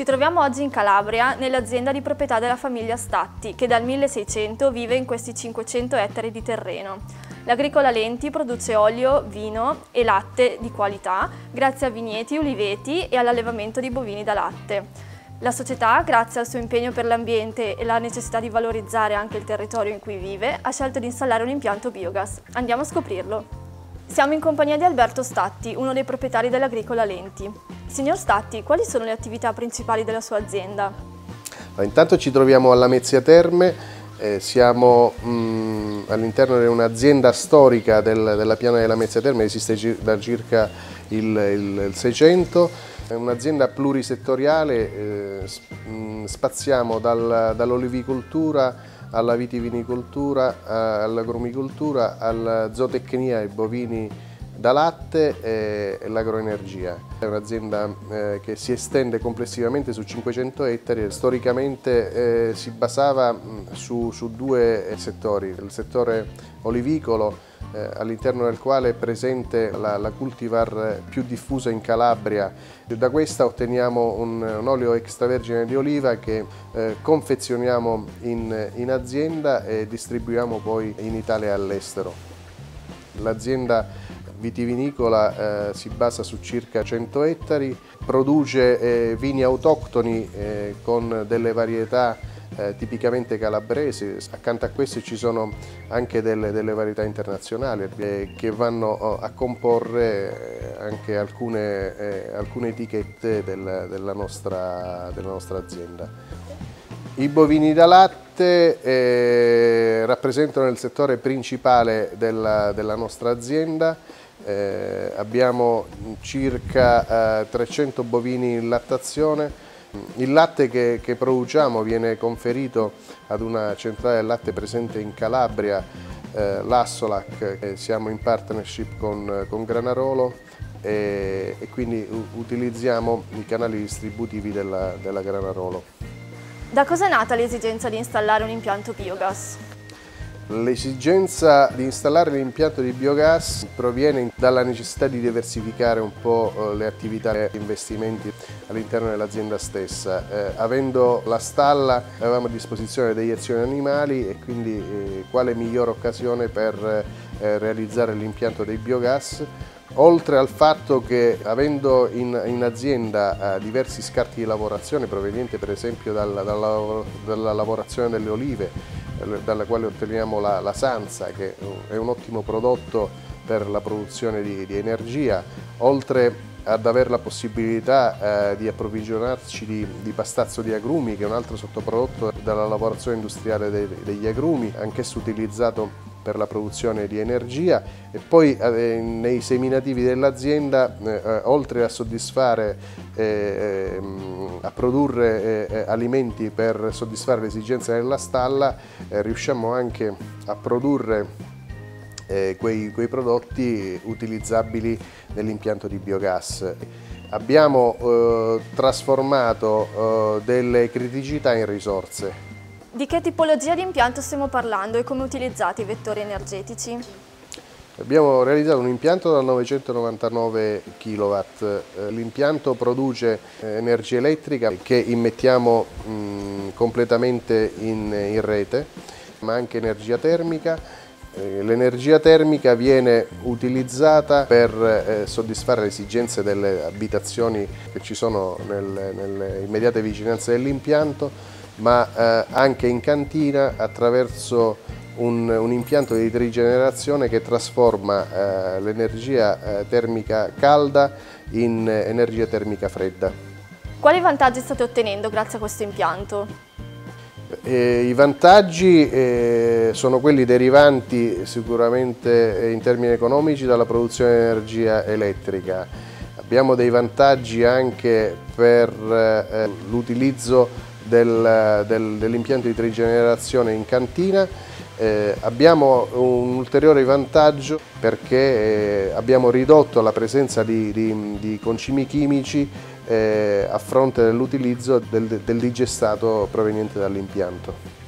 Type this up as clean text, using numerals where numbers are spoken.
Ci troviamo oggi in Calabria, nell'azienda di proprietà della famiglia Statti, che dal 1600 vive in questi 500 ettari di terreno. L'Agricola Lenti produce olio, vino e latte di qualità grazie a vigneti, uliveti e all'allevamento di bovini da latte. La società, grazie al suo impegno per l'ambiente e la necessità di valorizzare anche il territorio in cui vive, ha scelto di installare un impianto biogas. Andiamo a scoprirlo. Siamo in compagnia di Alberto Statti, uno dei proprietari dell'Agricola Lenti. Signor Statti, quali sono le attività principali della sua azienda? Intanto ci troviamo alla Lamezia Terme, siamo all'interno di un'azienda storica della piana della Lamezia Terme, esiste da circa il 600, è un'azienda plurisettoriale, spaziamo dall'olivicoltura alla vitivinicoltura, all'agrumicoltura, alla zootecnia, ai bovini da latte e l'agroenergia. È un'azienda che si estende complessivamente su 500 ettari, storicamente si basava su due settori, il settore olivicolo, all'interno del quale è presente la cultivar più diffusa in Calabria. Da questa otteniamo un olio extravergine di oliva che confezioniamo in azienda e distribuiamo poi in Italia e all'estero. L'azienda vitivinicola si basa su circa 100 ettari, produce vini autoctoni con delle varietà tipicamente calabresi. Accanto a questi ci sono anche delle varietà internazionali che vanno a comporre anche alcune etichette della nostra azienda. I bovini da latte rappresentano il settore principale della nostra azienda. Abbiamo circa 300 bovini in lattazione. Il latte che produciamo viene conferito ad una centrale del latte presente in Calabria, l'Assolac. Siamo in partnership con Granarolo e quindi utilizziamo i canali distributivi della Granarolo. Da cosa è nata l'esigenza di installare un impianto biogas? L'esigenza di installare l'impianto di biogas proviene dalla necessità di diversificare un po' le attività e gli investimenti all'interno dell'azienda stessa. Avendo la stalla avevamo a disposizione degli azioni animali e quindi quale migliore occasione per realizzare l'impianto dei biogas. Oltre al fatto che avendo in azienda diversi scarti di lavorazione provenienti per esempio dalla lavorazione delle olive, dalla quale otteniamo la sanza, che è un ottimo prodotto per la produzione di energia, oltre ad avere la possibilità di approvvigionarci di pastazzo di agrumi, che è un altro sottoprodotto dalla lavorazione industriale degli agrumi, anch'esso utilizzato per la produzione di energia, e poi nei seminativi dell'azienda, oltre a soddisfare, a produrre alimenti per soddisfare le esigenze della stalla, riusciamo anche a produrre quei prodotti utilizzabili nell'impianto di biogas. Abbiamo trasformato delle criticità in risorse. Di che tipologia di impianto stiamo parlando e come utilizzate i vettori energetici? Abbiamo realizzato un impianto da 999 kW. L'impianto produce energia elettrica che immettiamo completamente in rete, ma anche energia termica. L'energia termica viene utilizzata per soddisfare le esigenze delle abitazioni che ci sono nelle immediate vicinanze dell'impianto, ma anche in cantina attraverso un impianto di trigenerazione che trasforma l'energia termica calda in energia termica fredda. Quali vantaggi state ottenendo grazie a questo impianto? I vantaggi sono quelli derivanti sicuramente in termini economici dalla produzione di energia elettrica. Abbiamo dei vantaggi anche per l'utilizzo dell'impianto di trigenerazione in cantina. Abbiamo un ulteriore vantaggio perché abbiamo ridotto la presenza di concimi chimici a fronte dell'utilizzo del digestato proveniente dall'impianto.